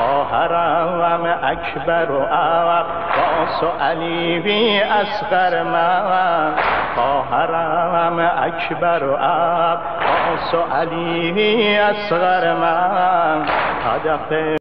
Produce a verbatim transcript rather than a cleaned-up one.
خواهرم اکبر و عباس و علی اصغر من، خواهرم اکبر و عباس و علی اصغر من، هدف